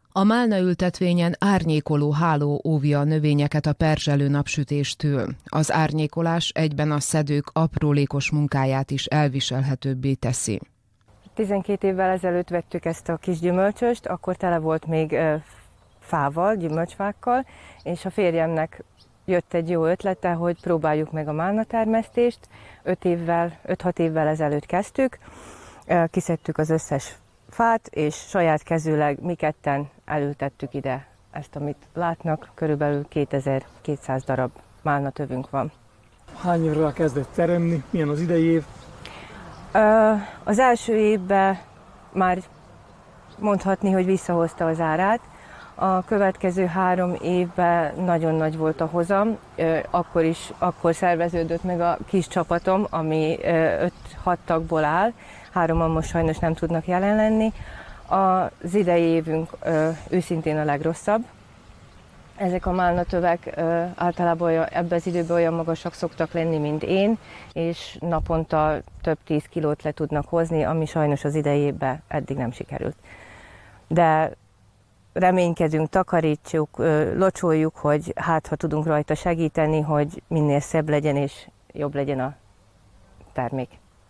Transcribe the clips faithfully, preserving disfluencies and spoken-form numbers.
A málnaültetvényen árnyékoló háló óvja a növényeket a perzselő napsütéstől. Az árnyékolás egyben a szedők aprólékos munkáját is elviselhetőbbé teszi. tizenkét évvel ezelőtt vettük ezt a kis gyümölcsöst, akkor tele volt még fával, gyümölcsfákkal, és a férjemnek jött egy jó ötlete, hogy próbáljuk meg a málnatermesztést. öt évvel, öt-hat évvel ezelőtt kezdtük, kiszedtük az összes fát, és saját kezűleg mi ketten elültettük ide ezt, amit látnak, körülbelül kétezer-kétszáz darab málnatövünk van. Hány évre kezdett teremni? Milyen az idei év? Az első évben már mondhatni, hogy visszahozta az árát. A következő három évben nagyon nagy volt a hozam, akkor is akkor szerveződött meg a kis csapatom, ami öt-hat tagból áll, hároman most sajnos nem tudnak jelen lenni. Az idei évünk őszintén a legrosszabb. Ezek a málnatövek általában ebben az időben olyan magasak szoktak lenni, mint én, és naponta több tíz kilót le tudnak hozni, ami sajnos az idejében eddig nem sikerült. De reménykedünk, takarítsuk, locsoljuk, hogy hát ha tudunk rajta segíteni, hogy minél szebb legyen és jobb legyen a termék.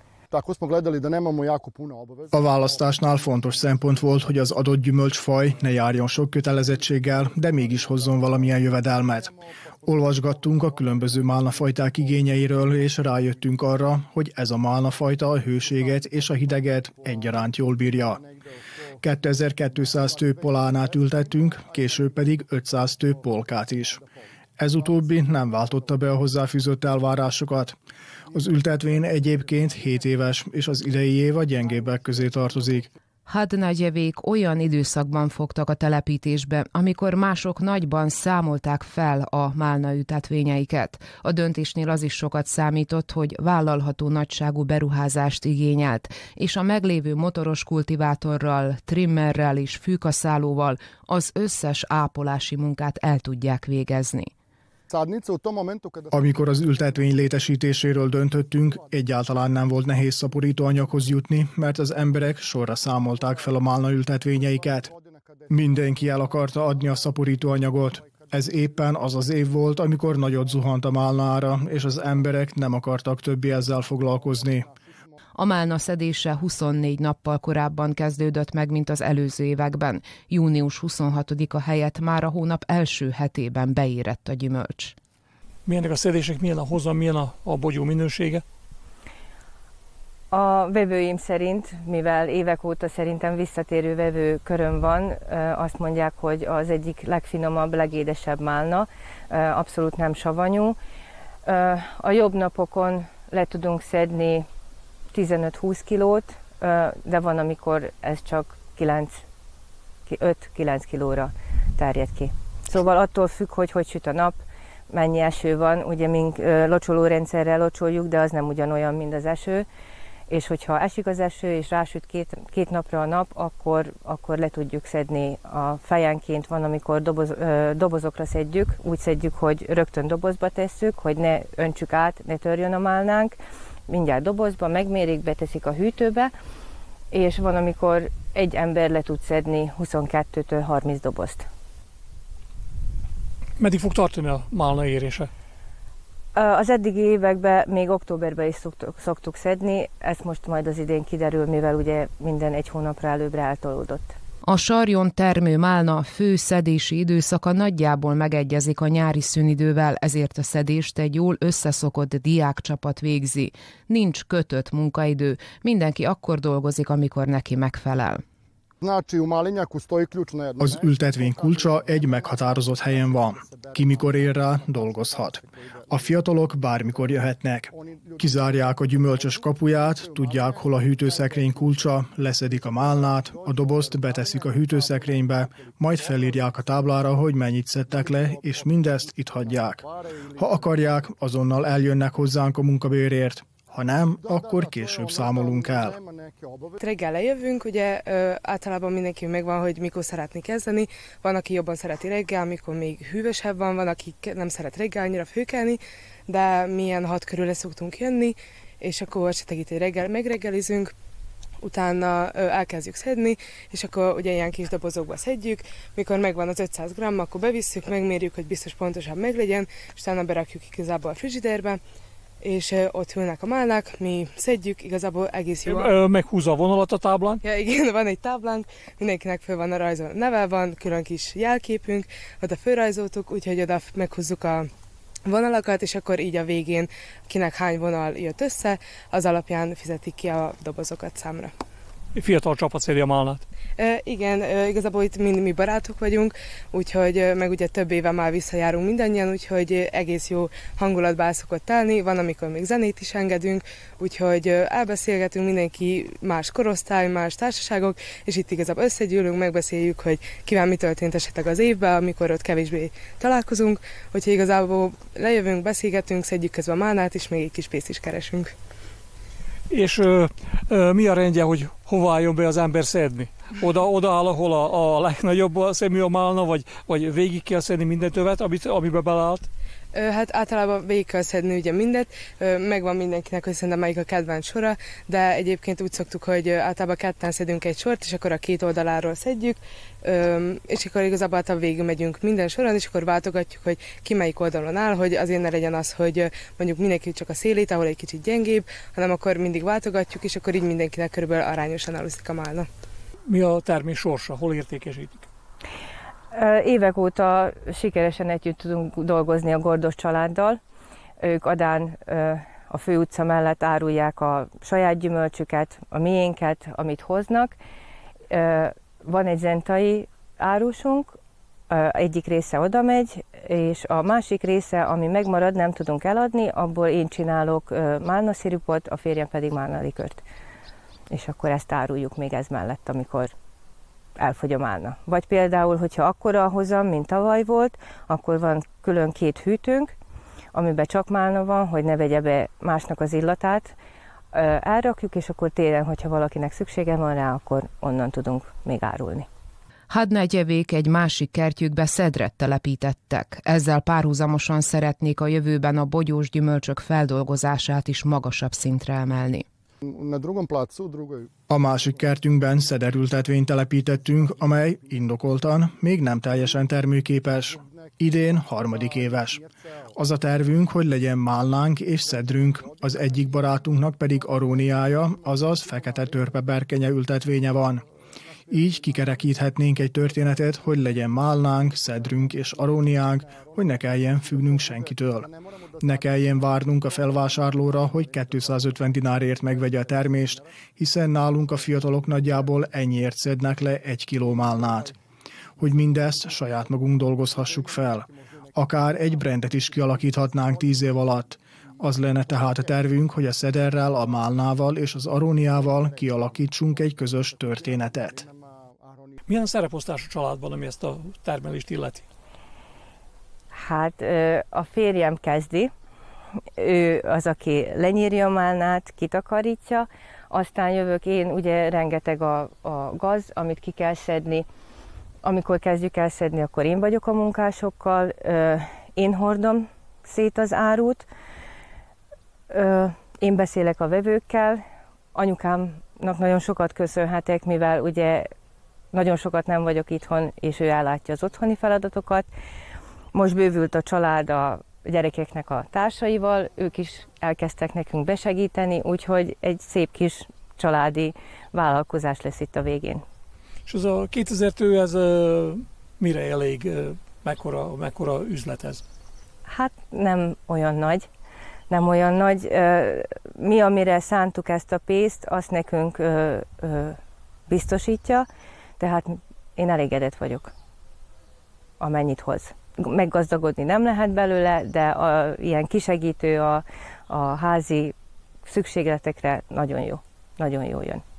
A választásnál fontos szempont volt, hogy az adott gyümölcsfaj ne járjon sok kötelezettséggel, de mégis hozzon valamilyen jövedelmet. Olvasgattunk a különböző málnafajták igényeiről, és rájöttünk arra, hogy ez a málnafajta a hőséget és a hideget egyaránt jól bírja. kétezer-kétszáz tő polánát ültettünk, később pedig ötszáz tő polkát is. Ez utóbbi nem váltotta be a hozzáfűzött elvárásokat. Az ültetvény egyébként hét éves, és az idei év a gyengébbek közé tartozik. Hadnagyevék olyan időszakban fogtak a telepítésbe, amikor mások nagyban számolták fel a málnaültetvényeiket. A döntésnél az is sokat számított, hogy vállalható nagyságú beruházást igényelt, és a meglévő motoros kultivátorral, trimmerrel és fűkaszálóval az összes ápolási munkát el tudják végezni. Amikor az ültetvény létesítéséről döntöttünk, egyáltalán nem volt nehéz szaporítóanyaghoz jutni, mert az emberek sorra számolták fel a málnaültetvényeiket. Mindenki el akarta adni a szaporítóanyagot. Ez éppen az az év volt, amikor nagyot zuhant a málna ára, és az emberek nem akartak többé ezzel foglalkozni. A málna szedése huszonnégy nappal korábban kezdődött meg, mint az előző években. június huszonhatodika helyett már a hónap első hetében beérett a gyümölcs. Milyenek a szedések, milyen a hozam, milyen a, a bogyó minősége? A vevőim szerint, mivel évek óta szerintem visszatérő vevő köröm van, azt mondják, hogy az egyik legfinomabb, legédesebb málna, abszolút nem savanyú. A jobb napokon le tudunk szedni tizenöt-húsz kilót, de van, amikor ez csak öt-kilenc kilóra terjed ki. Szóval attól függ, hogy hogy süt a nap, mennyi eső van, ugye mink locsolórendszerrel locsoljuk, de az nem ugyanolyan, mint az eső, és hogyha esik az eső, és rásüt két, két napra a nap, akkor, akkor le tudjuk szedni a fejenként. Van, amikor doboz, dobozokra szedjük, úgy szedjük, hogy rögtön dobozba tesszük, hogy ne öntsük át, ne törjön a málnánk, mindjárt dobozba, megmérik, beteszik a hűtőbe, és van, amikor egy ember le tud szedni huszonkettőtől harminc dobozt. Meddig fog tartani a málna érése? Az eddigi években még októberben is szoktuk, szoktuk szedni, ezt most majd az idén kiderül, mivel ugye minden egy hónapra előbbre eltolódott. A sarjon termő málna fő szedési időszaka nagyjából megegyezik a nyári szünidővel, ezért a szedést egy jól összeszokott diákcsapat végzi. Nincs kötött munkaidő, mindenki akkor dolgozik, amikor neki megfelel. Az ültetvény kulcsa egy meghatározott helyen van. Ki mikor ér rá, dolgozhat. A fiatalok bármikor jöhetnek. Kizárják a gyümölcsös kapuját, tudják, hol a hűtőszekrény kulcsa, leszedik a málnát, a dobozt beteszik a hűtőszekrénybe, majd felírják a táblára, hogy mennyit szedtek le, és mindezt itt hagyják. Ha akarják, azonnal eljönnek hozzánk a munkabérért. Ha nem, akkor később számolunk el. Reggel lejövünk, ugye ö, általában mindenki megvan, hogy mikor szeretné kezdeni. Van, aki jobban szereti reggel, mikor még hűvösebb van, van, aki nem szeret reggel annyira főkelni, de milyen hat körül szoktunk jönni, és akkor esetleg itt egy reggel megreggelizünk, utána elkezdjük szedni, és akkor ugye ilyen kis dobozokba szedjük, mikor megvan az ötszáz gramm, akkor bevisszük, megmérjük, hogy biztos pontosan meglegyen, és utána berakjuk igazából a frigiderbe, és ott hűlnek a málnák, mi szedjük, igazából egész jó. Meghúzza a vonalat a táblán? Ja, igen, van egy táblánk, mindenkinek föl van a rajzolva neve, van külön kis jelképünk, oda fölrajzoltuk, úgyhogy oda meghúzzuk a vonalakat, és akkor így a végén kinek hány vonal jött össze, az alapján fizetik ki a dobozokat számra. Fiatal csapat szedi a málnát. E, igen, e, igazából itt mind mi barátok vagyunk, úgyhogy e, meg ugye több éve már visszajárunk mindannyian, úgyhogy egész jó hangulatba el szokott telni, van amikor még zenét is engedünk, úgyhogy elbeszélgetünk, mindenki más korosztály, más társaságok, és itt igazából összegyűlünk, megbeszéljük, hogy kivel mi történt esetleg az évben, amikor ott kevésbé találkozunk, úgyhogy igazából lejövünk, beszélgetünk, szedjük közben a málnát, és még egy kis pénzt is keresünk. És ö, ö, mi a rendje, hogy hova álljon be az ember szedni? Oda, oda áll, ahol a, a legnagyobb szemű a málna, vagy, vagy végig kell szedni minden tövet, amit, amiben beleállt? Hát általában végig kell szedni ugye mindet, megvan mindenkinek, hogy szerintem melyik a kedvenc sora, de egyébként úgy szoktuk, hogy általában ketten szedünk egy sort, és akkor a két oldaláról szedjük, és akkor igazából általában végig megyünk minden soron, és akkor váltogatjuk, hogy ki melyik oldalon áll, hogy azért ne legyen az, hogy mondjuk mindenki csak a szélét, ahol egy kicsit gyengébb, hanem akkor mindig váltogatjuk, és akkor így mindenkinek körülbelül arányosan aluszik a málna. Mi a termés sorsa? Hol értékesítik? Évek óta sikeresen együtt tudunk dolgozni a Gordos családdal. Ők Adán a főutca mellett árulják a saját gyümölcsüket, a miénket, amit hoznak. Van egy zentai árusunk, egyik része oda megy, és a másik része, ami megmarad, nem tudunk eladni, abból én csinálok málnaszirupot, a férjem pedig málnalikört. És akkor ezt áruljuk még ez mellett, amikor elfogy a málna. Vagy például, hogyha akkora a hozam, mint tavaly volt, akkor van külön két hűtőnk, amiben csak málna van, hogy ne vegye be másnak az illatát. Elrakjuk, és akkor télen, hogyha valakinek szüksége van rá, akkor onnan tudunk még árulni. Hadnegyevék egy másik kertjükbe szedret telepítettek. Ezzel párhuzamosan szeretnék a jövőben a bogyós gyümölcsök feldolgozását is magasabb szintre emelni. A másik kertünkben szederültetvényt telepítettünk, amely indokoltan még nem teljesen termőképes. Idén harmadik éves. Az a tervünk, hogy legyen málnánk és szedrünk, az egyik barátunknak pedig aróniája, azaz fekete törpeberkenye ültetvénye van. Így kikerekíthetnénk egy történetet, hogy legyen málnánk, szedrünk és aróniánk, hogy ne kelljen függnünk senkitől. Ne kelljen várnunk a felvásárlóra, hogy kétszázötven dinárért megvegye a termést, hiszen nálunk a fiatalok nagyjából ennyiért szednek le egy kiló málnát. Hogy mindezt saját magunk dolgozhassuk fel. Akár egy brandet is kialakíthatnánk tíz év alatt. Az lenne tehát a tervünk, hogy a szederrel, a málnával és az aróniával kialakítsunk egy közös történetet. Milyen szereposztás a családban, ami ezt a termelést illeti? Hát a férjem kezdi, ő az, aki lenyírja a málnát, kitakarítja, aztán jövök én, ugye rengeteg a, a gaz, amit ki kell szedni. Amikor kezdjük el szedni, akkor én vagyok a munkásokkal, én hordom szét az árut, én beszélek a vevőkkel, anyukámnak nagyon sokat köszönhetek, mivel ugye nagyon sokat nem vagyok itthon, és ő ellátja az otthoni feladatokat. Most bővült a család a gyerekeknek a társaival, ők is elkezdtek nekünk besegíteni, úgyhogy egy szép kis családi vállalkozás lesz itt a végén. És ez a kétezer tő, ez uh, mire elég, uh, mekkora, mekkora üzlet ez? Hát nem olyan nagy. Nem olyan nagy. Mi, amire szántuk ezt a pénzt, azt nekünk ö, ö, biztosítja, tehát én elégedett vagyok, amennyit hoz. Meggazdagodni nem lehet belőle, de a, ilyen kisegítő a, a házi szükségletekre nagyon jó, nagyon jó jön.